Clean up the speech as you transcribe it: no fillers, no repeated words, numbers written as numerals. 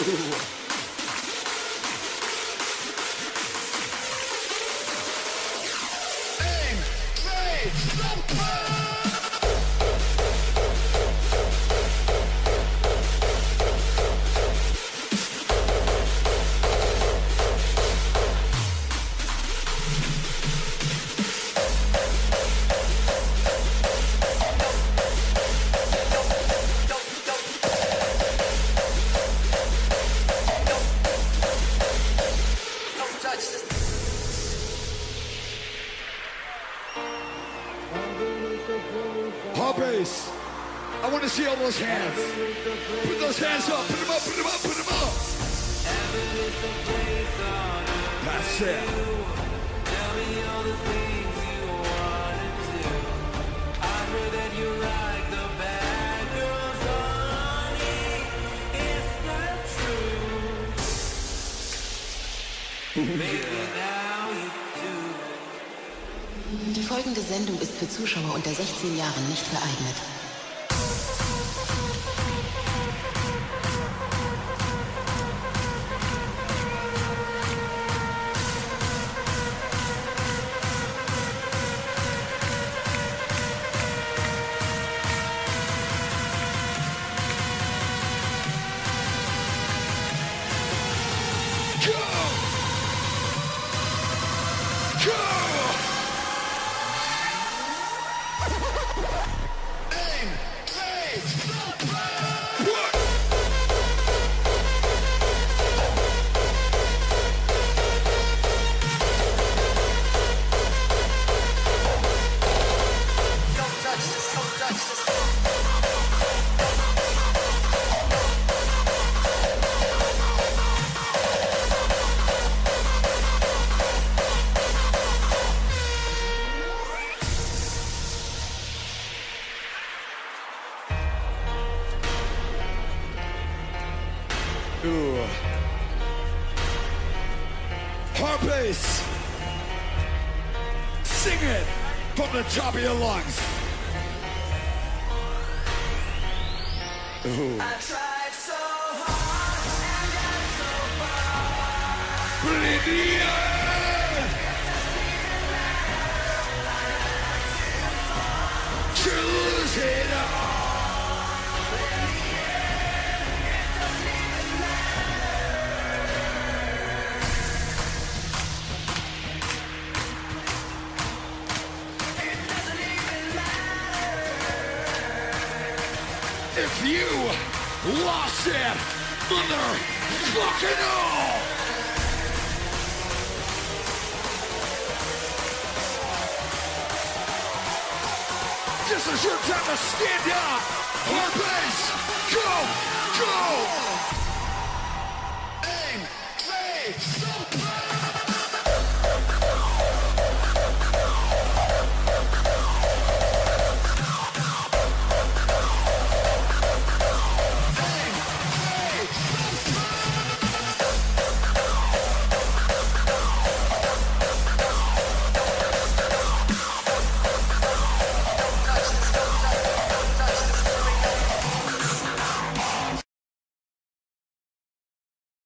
Bass. I want to see all those hands. Put those hands up. Put them up. Put them up. Put them up. That's it. Tell me all the things you want to do. I heard that you like the bad girls, honey. Is that true? Maybe now you do. Die folgende Sendung ist für Zuschauer unter 16 Jahren nicht geeignet. Hard bass. Sing it from the top of your lungs. Ooh. I tried so hard and got so far. Put it in the air. To lose it all. If you lost it, motherfucking all! This is your time to stand up! Hard bass! Go! Go!